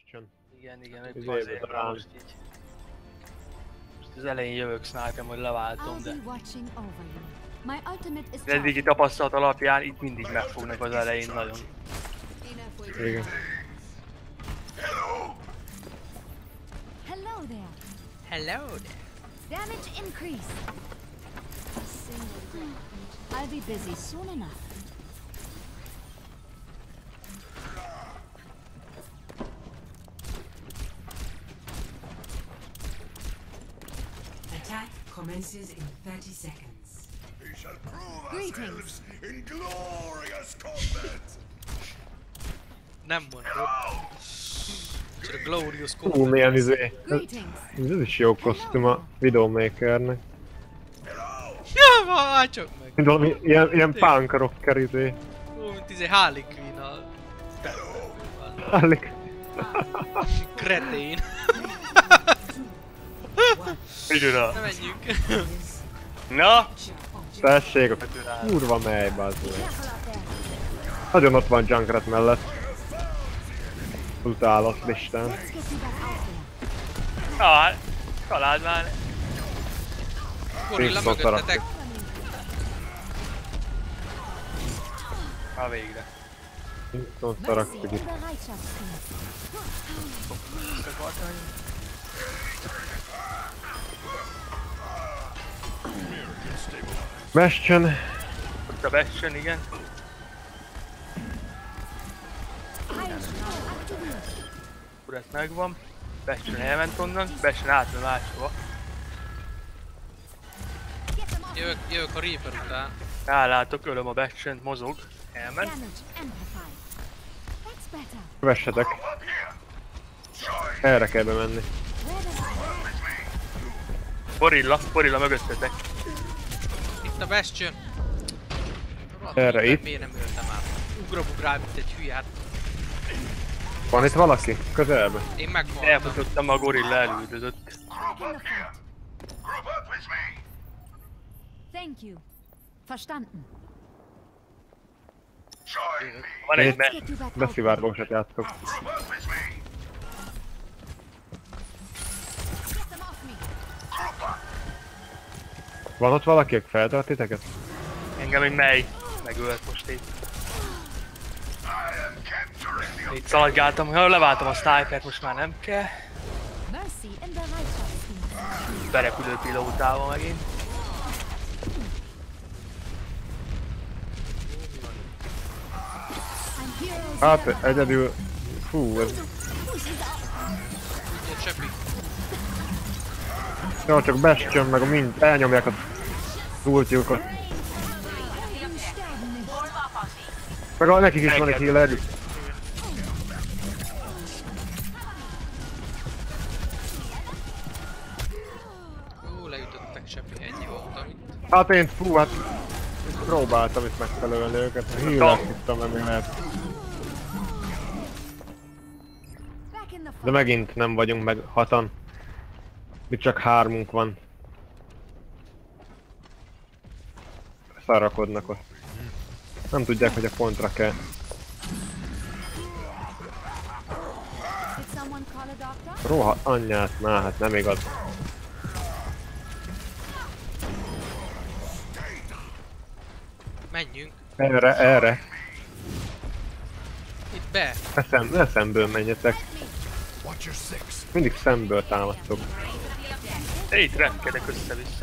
Bastion. Igen, meg azért most így. Most az elején jövök sniper, majd leváltom, de... Eddigi tapasztalat alapján itt mindig megfognak az elején nagyon. Igen. Hello there. Damage increase. I'll be busy soon enough. Attack commences in 30 seconds. We shall prove Greetings. ourselves in glorious combat. Nem mondod. Csak a glorious Hú, combat. milyen izé. Greetings. Ez is jó kosztüm a Videomakernek. Ja, van, csak meg. Mint valami ilyen punk rocker izé. Ó, mint izé Harley Quinn a... Állik. Kretén. Ügyőre! Ne menjünk. Na! Tessék, a kurva mely, bazd. Nagyon ott van Junkrat mellett. Utálat listán. Let's get you back out there. Hát, találd már! Gorilla mögöttetek. Ha végre. Viszont szaraktuk Mercy itt. in Bereitschaftsdienst. Bastion. Ott a Bastion, igen. Akkor ez megvan. Bastion elment onnan, Bastion átment máshova. Jövök a Reaper után. Rálátok, ölöm a Bastion, mozog. Elment. Damage amplified. That's better. Vessetek. Erre kell bemenni. Gorilla mögöttetek. Itt a Bastion. Erre itt. Miért nem öltem át? Ugrabugrál, mint egy hülye, hát Van itt valaki? Közelben? én meghaltam. Elfutottam, a gorilla elüldözött. Back in the fight. Group up with me. Thank you. Verstanden. Join me. Van egy Let's get you back out there. Beszivárgósat játszok. Group up with me. Get them off me. Group up. Van ott valaki, aki feltart titeket? Engem egy mely megölt most itt. I am capturing the Itt szaladgáltam, ha leváltam a snipert, most már nem kell. Mercy in Bereitschaftsdienst. Berepülő pilótával megint. I'm heroes. Hát egyedül... Fú, ez... Ugye Csepi. Jó, csak Bastion meg a mind... Elnyomják az ultiukat. Meg nekik is van egy healerjük. Ó, leütöttek Csepi, ennyi volt, amit... Hát én, fú, hát... Próbáltam itt megfelelni őket, healert tudtam, nem lehet. Back in the De fight. megint nem vagyunk meg hatan. Itt csak 3-unk van. Szarakodnak ott. Nem tudják, hogy a pontra kell. Did someone call a doctor? Rohadt anyját, na hát nem igaz. Menjünk. Erre. Itt be. Ne szemből menjetek. Watch your six. Mindig szemből támadtok. Itt repkedek össze-vissza.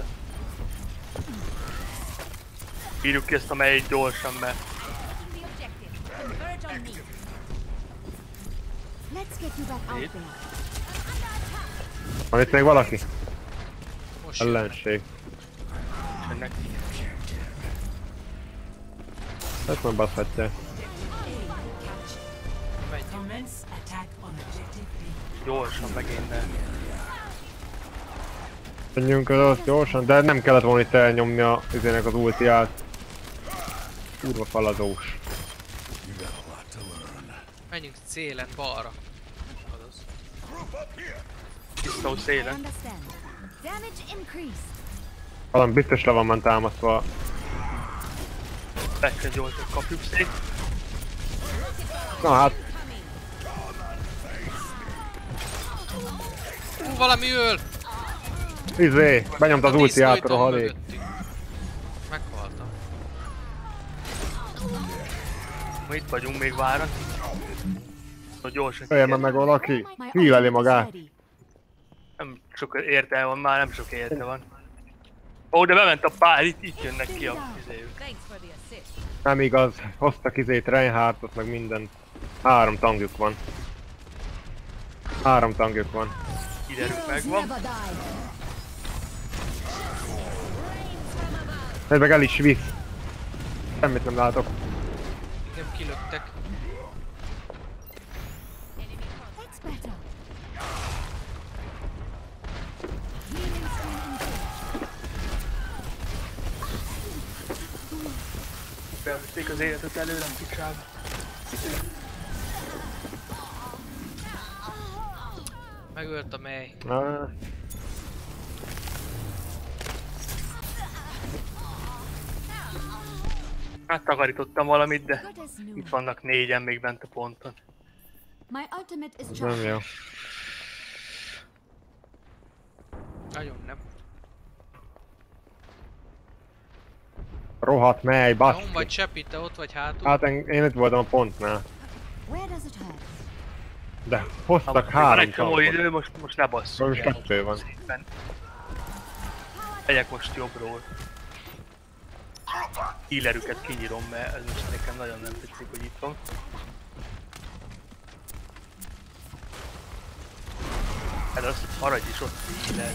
Írjuk ki ezt a melyik gyorsan, mert... Converge on me. Let's get you back out there. Van itt még valaki? Most jön. Ellenség. Ennek Ezt nem baszhatják. Menjünk. Commence attack on objective B. gyorsan megint, de... Menjünk az gyorsan, de nem kellett volna itt elnyomni a izének az ultiát. Kurva falazós. Menjünk szélen, balra. Azaz. Tisztó I szélen. understand. Damage increased. Valami biztos le van már támasztva. Bekken gyorsan kapjuk szét. Na hát. Valami öl! Izé, benyomta az A ultiát a disco rohadék. mögöttünk. Meghaltam. Ma itt vagyunk, még várat. Hogy gyorsan Öljem meg valaki. Híleli magát. Nem sok érte van már, nem sok érte van. Ó, de bement a pár, itt jönnek ki a izéjük. Thanks for the assist. Nem igaz. Hoztak izét, Reinhardtot, meg mindent. 3 tankjuk van. 3 tankjuk van. Kiderült megvan. Never die. Ez meg el is visz. Semmit nem látok. Engem kilöktek. That's better. Healing stream engaged. Felvették az életet előlem, picsába. Megölt a mely. Ah, Hát takarítottam valamit, de Good as new. itt vannak 4-en még bent a ponton. My ultimate is ez nem jó. charged. Nagyon nem. Rohadt mely, Hon baszki. vagy Csepi, te ott vagy hátul? Hát én itt voltam a pontnál. Where does it hurt? De hoztak Van 3 egy csomó tankot. idő, most ne basszunk. Most el. 2 van. Szépen. Megyek most jobbról. Healerüket kinyírom, mert ez most nekem nagyon nem tetszik, hogy itt van. Hát az maradj is ott healer.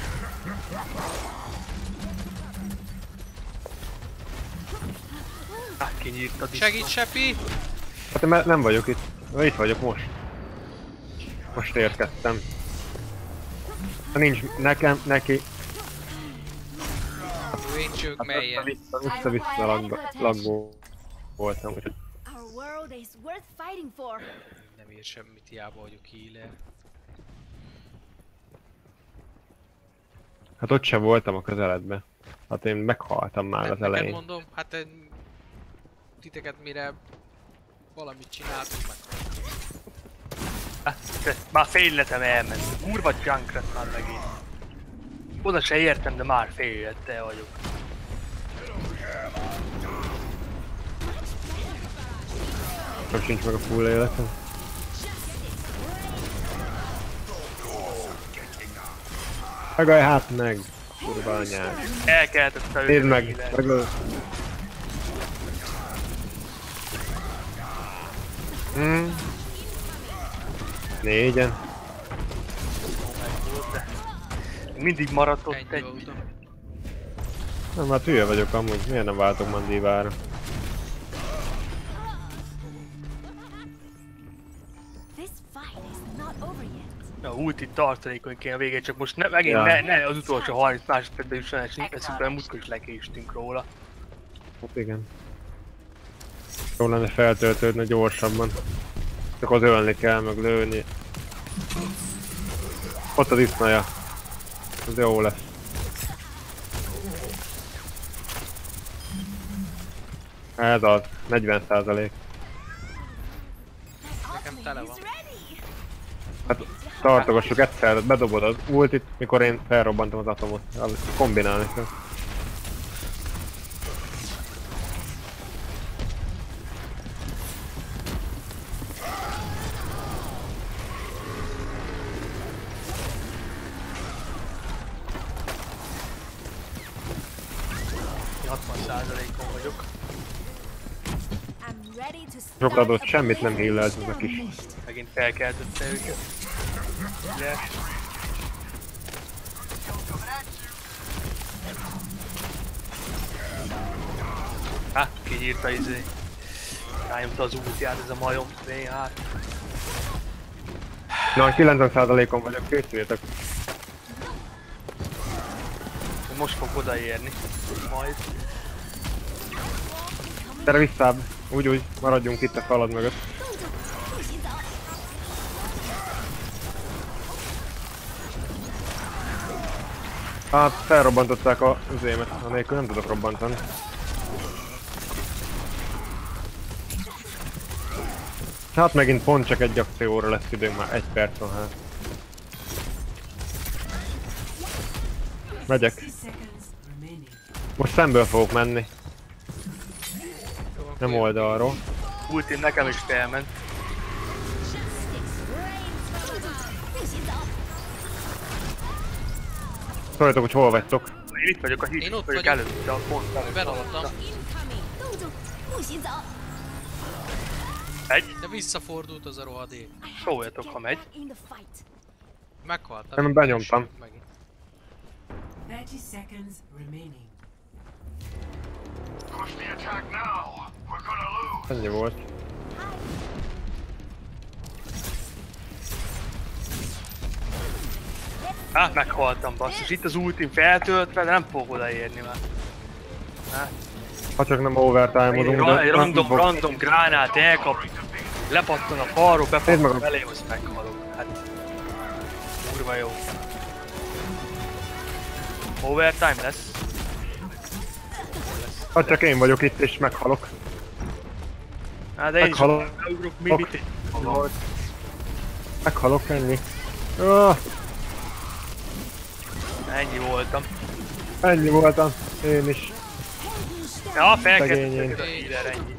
Kinyírtad is. Segíts, Csepi! Hát én nem vagyok itt. Itt vagyok most. Most érkeztem. Ha nincs nekem, neki. Én csők Hát melyen. össze-vissza laggó voltam. Úgyhogy Our world is worth fighting for. Nem ér semmit, hiába vagyok healer. hát ott sem voltam a közeledben. Hát én meghaltam már az Neked elején. mondom, hát titeket mire valamit csináltuk meg. Már fél életem elment. Kurva junkrat már megint. Oda se értem, de már fél élete vagyok. Nem sincs meg a full életem. Megalj hát meg! Kurva anyád. Elkeltette őt. Nézd meg! Megöl. Négyen. Mindig maradt ott Ennyi egy. voltam. Nem, hát hülye vagyok amúgy. Miért nem váltok Mandívára? This fight is not over yet. A ultit tartalékony kéne a végén, csak most megint Ja. ne az utolsó 30 másodpercben jusson el, eszünkbe, múltkor is lekéstünk róla. Hát igen. Jó lenne feltöltődni gyorsabban. Csak az ölni kell, meg lőni. Ott az isznaja. Ez jó lesz. Ez az. 40%. Nekem tele van. Hát tartogassuk egyszer, bedobod az ultit, mikor én felrobbantom az atomot. Kombinálni kell. Én 60%-on vagyok. I'm ready to Sokra start adott, a semmit nem payload healelt ez a kis. extermination. Megint felkeltette őket. Yes. Hát, kinyírta izé. Rányomta az ultját ez a majom. V-hát. Na, 90%-on vagyok, készüljetek. Most fog odaérni. Majd. Gyere visszább. Úgy, maradjunk itt a falad mögött. Hát felrobbantották a üzémet, anélkül nem tudok robbantani. Hát megint pont csak egy akcióra lesz időnk, már 1 perc van hát. Megyek. 60 seconds remaining. Most szemből fogok menni. Nem oldalról. Ultim nekem is felment. Szóljatok, hogy hol vagytok. Én itt vagyok, Én ott vagyok vagyok. előtte a pont. Berohantam. Egy, De visszafordult az a rohadék. szóljatok, ha megy. Meghaltam. Nem, benyomtam. Megint. 30 seconds remaining. Push the attack now. We're gonna lose. Ennyi volt. Hát meghaltam, basszus. Itt az ultim feltöltve, de nem fogok odaérni már. Hát. Ha csak nem overtime-odunk, de... Egy random gránát elkap, lepattan a falról, Nézd meg bepattan a- belé, azt meghalok. Hát... Kurva jó. Overtime lesz. Ha csak én vagyok itt és meghalok. Hát de én is Meghalok. ugrok, mit Meghalok ennyi. Ah, Ennyi voltam. ennyi voltam. Én is. Ja, Szegény én. felkeltettek a healer, ennyi.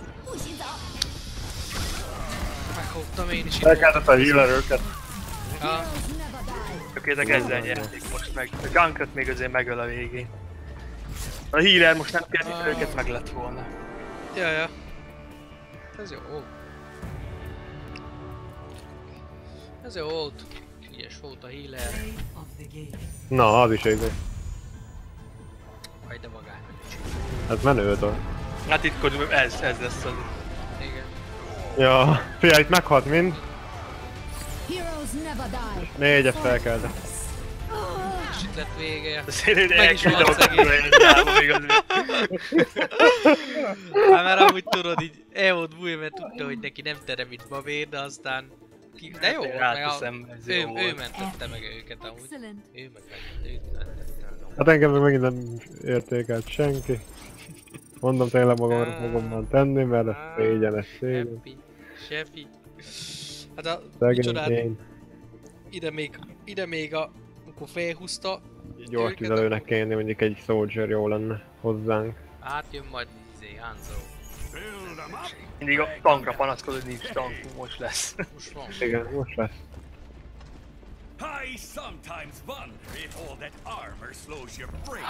Meghaltam én is itt. Elkezdett a healer őket. Ja. Tökéletek ezzel nyerték most meg. A Junkrat még azért megöl a végén. A healer most nem kérdít, őket meg lett volna. Ja. Ez jó volt. Ez jó volt. Ügyes volt a healer. Play of the game. Na, az is egy. Majd de magány. Ez menő dolog. Hát itt ez lesz az. Igen. Ja, figyelj, itt meghalt mind. Heroes never die. Négyet felkeltek. És itt lett vége. Azért Meg is van szegény. Hát már amúgy tudod így el volt bújja, mert tudta, hogy neki nem terem itt babér, de aztán... De jó, Hát, meg a... ráteszem, ez jó ő volt. mentette meg őket amúgy. Excellent. Ő meg mentette. Hát engem meg megint nem értékelt senki. Mondom tényleg magammal tenni, mert ez szégyen, ez szégyen. Happy, Sefi. Hát a Szegény micsodát, én. ide még a... Amikor felhúzta... Gyors tüzelőnek kéne, mondjuk egy soldier jó lenne hozzánk. Hát jön majd Hanzo. Build them up. Mindig a tankra panaszkodod, hogy nincs tankunk, most lesz. Most van. Igen, most lesz. I sometimes wonder if all that armor slows your brain.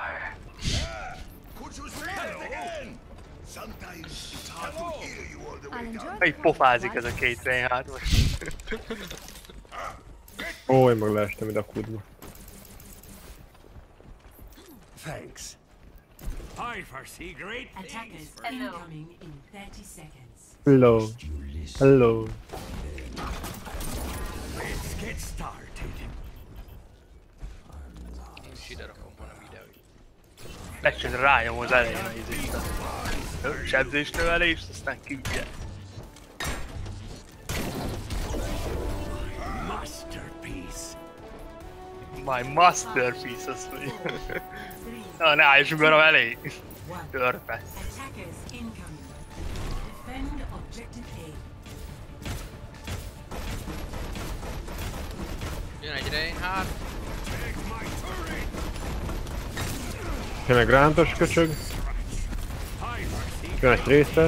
Could you say that again? Sometimes it's hard to hear you all the way I'll down. enjoy Egy pofázik ez a két Reinhardt most. Ó, én meg leestem ide a kudba. Thanks. I foresee great Attackers incoming in 30 seconds. Hello. Hello. Let's get started. Én is ide rakom volna videót. Legyen rájom az elején a izét. Sebzésnövelést, aztán küldje. Masterpiece. My masterpiece, azt mondja. Na, ne álljunk arra elé. Törpe. Attackers incoming. Defend objective A. Jön egy Reinhardt. Take my turret. Jön egy grántos köcsög. I foresee Jön egy részlet.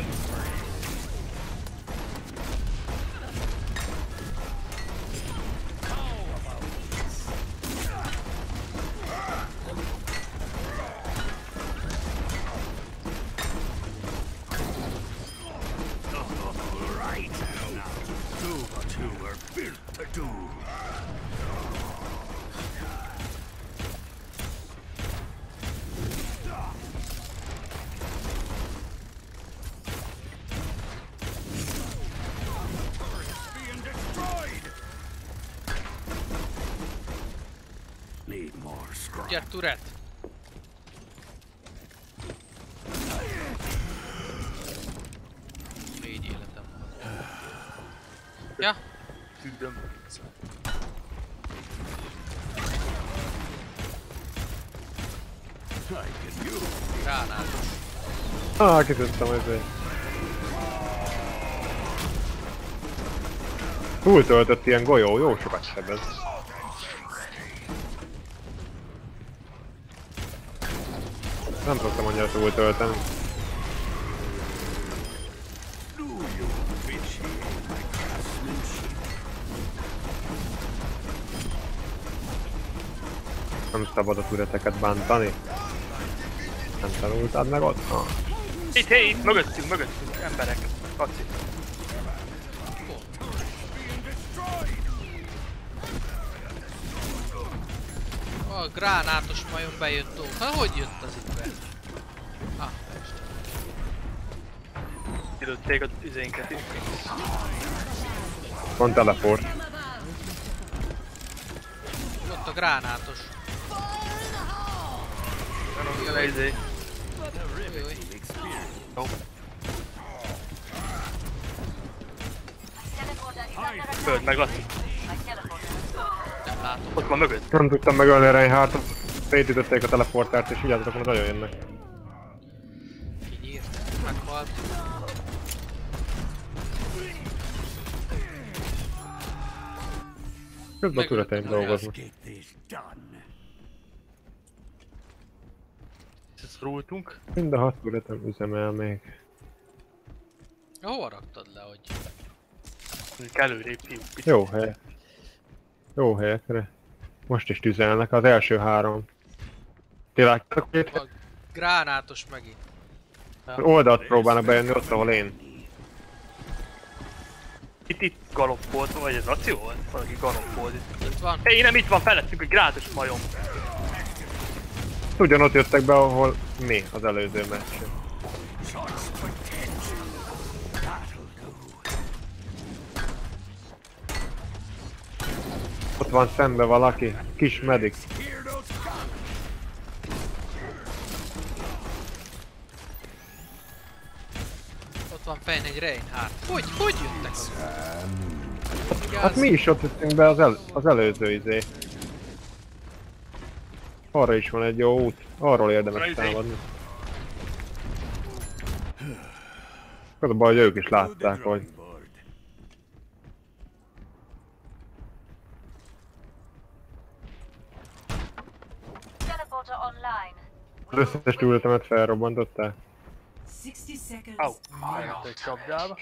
right now. Do what you were built to do. Being destroyed. Need more scrap. Ugye turret. Négy életem van. Ja. Küldöm. I can use Gránát. Kitudtam ezért. Túltöltött ilyen golyó, jó sokat sebez. Nem szoktam annyira túl tölteni. Nem szabad a türeteket bántani. Nem tanultad meg ott? Ah. Itt, mögöttünk, emberek. Kaci. A gránátos majom bejött ó. Hát hogy jött az itt be? Ah, persze. Kilőtték az izénket is. Van teleport. Ott a gránátos. Nem a izé. Jaj. Jó. Föld meg, Laci. Nem látom. Ott van mögött. Nem tudtam megölni Reinhardtot. Szétütötték a teleportárt és vigyázzatok, mert nagyon jönnek. Kinyírt. Meghalt. Közben a türeteim dolgoznak. Get this done. Ezt rúltunk. Mind a 6 türetem üzemel még. Hova raktad le, hogy? Mondjuk előrébb hívjuk. Jó hely. Jó helyekre. Most is tüzelnek, az első 3. Ti láttak itt? A gránátos megint. Az oldalt próbálnak bejönni ott, ahol én. Itt galoppolt, vagy ez Laci volt? Valaki galoppolt itt. Itt van. Hey, nem itt van felettünk egy grátos majom. Ugyanott jöttek be, ahol mi az előző meccsen. Ott van szembe valaki, kis medic. Ott van fejn egy Reinhardt. Hogy jöttek oda? Hát mi is ott jöttünk be az előző izé. Arra is van egy jó út, arról érdemes támadni. Az a baj, hogy ők is látták, hogy az összes túlötemet felrobbantották. 60 seconds. Au, megjött egy csapdába.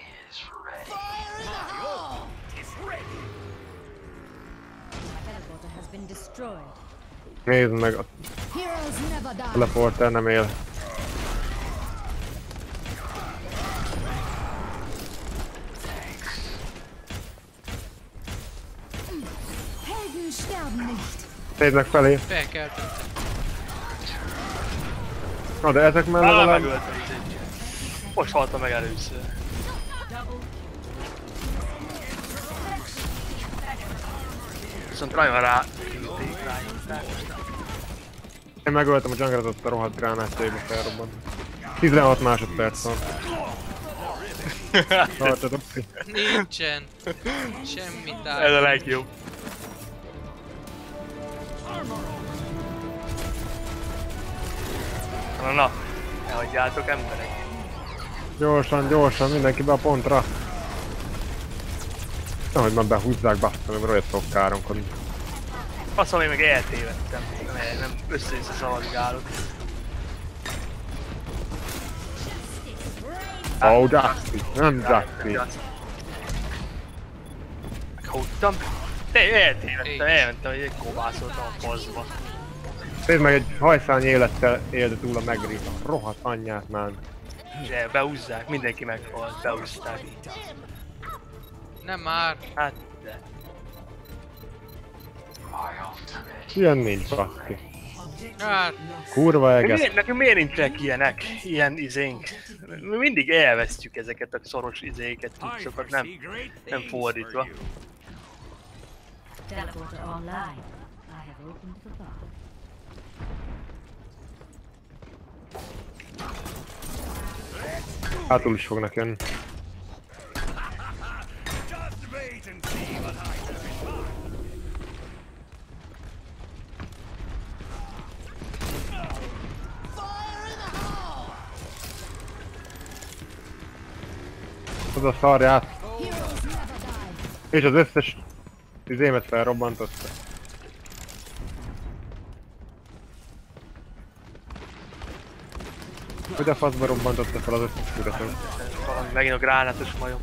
Teleporter has been destroyed. Nézd meg, a Heroes never die. teleporter nem él. Helden sterben nicht. Nézd meg felé. Felkeltettem. Na de ezek már Már legalább... megöltem izét. Most haltam meg először. Viszont nagyon rá... Küldték rá. Én megöltem a junglet, ott a rohadt gránátjaiba felrobbant. 16 másodperc van. Tartatok ki. Nincsen. Semmi Ez a tár. legjobb. Na, elhagyjátok emberek. Gyorsan, gyorsan, mindenki be a pontra. Nehogy már behúzzák, basszom, mert olyat fogok káromkodni. Azt mondom, én meg eltévedtem. Nem össze-vissza szaladgálok. Oh, Justy, nem Justy. Meghúztam. De eltévedtem, elmentem, hogy egy kovászoltam a faszba. Nézd meg, egy hajszálnyi élettel élte túl a megrít. A rohadt anyját már. De behúzzák, mindenki meghalt, behúzták. Nem már. Hát, de. Ilyen nincs, baszki. Hát, Kurva eges. Nekünk miért nincsenek ilyenek? Ilyen izénk? Mi mindig elvesztjük ezeket a szoros izéket, tudsokat, nem fordítva. Teleporter online. I have opened the bar. Hátul is fognak jönni. Just wait and see what I can become. Az a szarját. Heroes never die. És az összes izémet felrobbantotta. Hogy a faszba robbantotta fel az összes türetet? Valami megint a gránátos majom.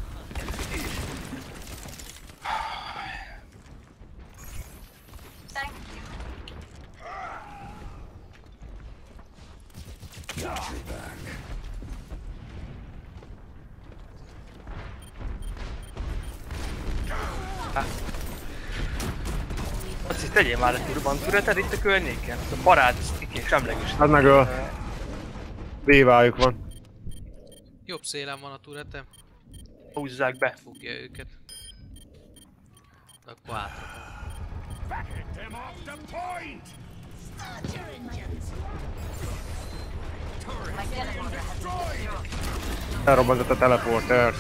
Azt hisz tegyél már egy turban türetet itt a környéken. A parád, ez semleges. Hát meg a... D.VA-juk van. Jobb szélen van a turete. Húzzák be. Fogja őket. Akkor hátra. Get them off the point! Elrobbantott a teleporter.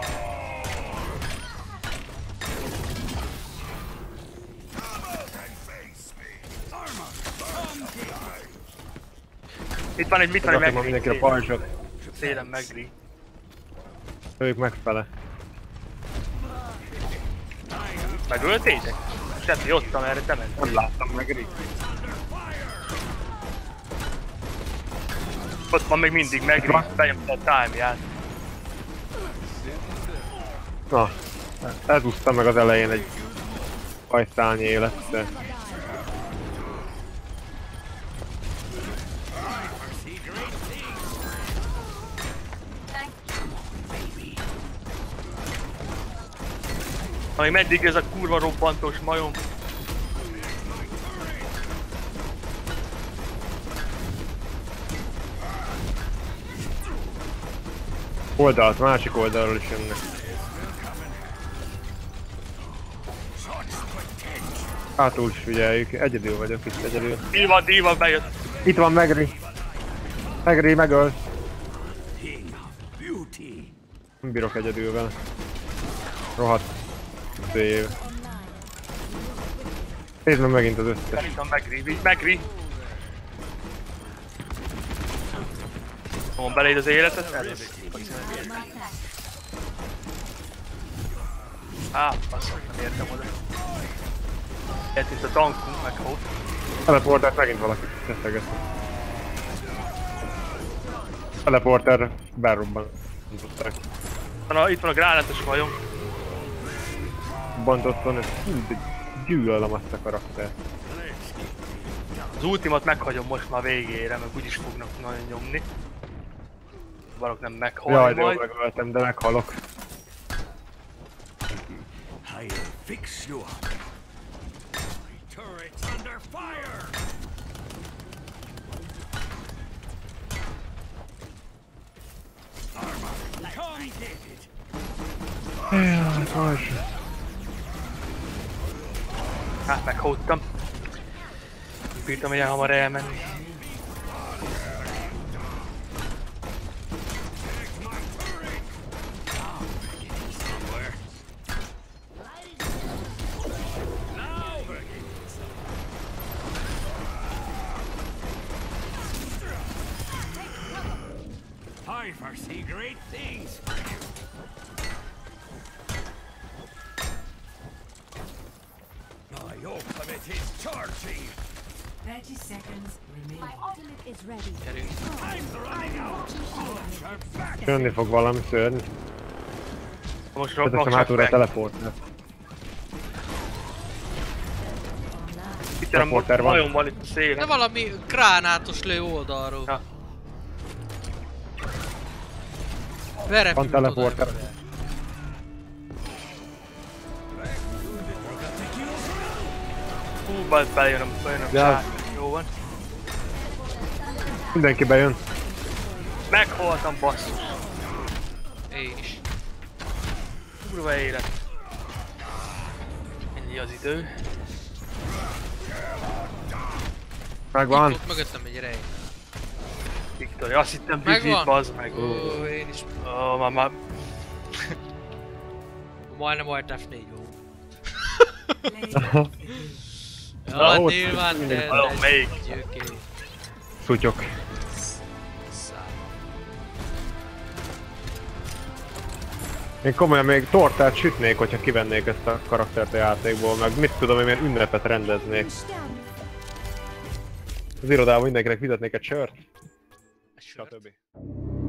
Itt van egy, mit van egy Rakjuk ma mindenkire megri. pajzsot. Szélen megri. Ők megfele. Megöltétek? Semmi, ott amerre te mentél. Nem láttam megri. Ott van még mindig megri, benyomta a time-ját. Na, elúsztam meg az elején egy hajszálnyi élet, de... Ami meddig ez a kurva robbantós majom? Oldalt, másik oldalról is jönnek. Hátul is figyeljük, egyedül vagyok itt, egyedül. D.VA bejött. Itt van Megri. Megri megöl. Nem bírok egyedül vele. Rohadt. Szél. Nézd meg megint az összes. Szerintem megri. Van beléd az életet? Elnézést. Basszak, nem értem oda. Itt a tankunk, meg ott. Teleportert megint valaki teszeget. Teleporter berrobbantották. Itt van a gránátos majom. Bontottan, ez gyűlölöm azt a karaktert. Az ultimat meghagyom most már végére, meg úgyis fognak nagyon nyomni. Valók nem meghalni Jaj, de majd. jól megöltem, de meghalok. I'll fix you up. Turret's under fire! Armor, come get it! Jaj, fajs. Hát meghódtam. Nem bírtam ilyen hamar elmenni. I foresee great things for you. My ultimate is charging. 30 seconds remaining. My ultimate is ready. Gyerünk. I'm running out. You're back. Jönni fog valami szörny. Most Beteszem robbak hátulra a meg. teleportert. Itt a teleporter van. majom van itt a De szélen. valami gránátos lő oldalról. Ja. Berepült Van oda. teleporter. Hú, majd bejön a Ja. sár. Jó van. Mindenki bejön. Meghaltam, basszus. Én is. Kurva élet. Ennyi az idő. Megvan. Itt mögöttem egy rej. Victoria, azt hittem Megvan. bibit, bazd meg. Ó, én is. Már. Majdnem volt F4 jó. Na, Ja, ott nyilván mindig te valami melyik? gyökér. Szutyok. Én komolyan még tortát sütnék, hogyha kivennék ezt a karaktert a játékból, meg mit tudom én, milyen ünnepet rendeznék. Az irodában mindenkinek fizetnék egy sört. A sört. stb.